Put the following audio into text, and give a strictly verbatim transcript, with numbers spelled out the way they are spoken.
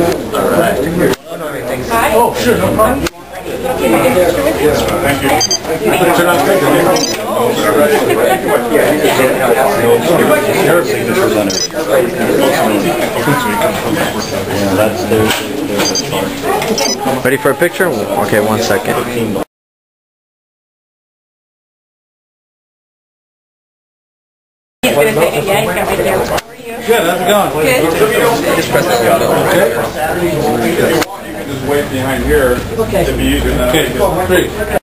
Oh, sure, no problem. Thank you. Turn on Ready for a picture? Okay, one second. He's going to take a yank at me there. How are you? Good, how's it going? Good. Just press the auto. Okay. You can just wait behind here to be easier than. Okay, great.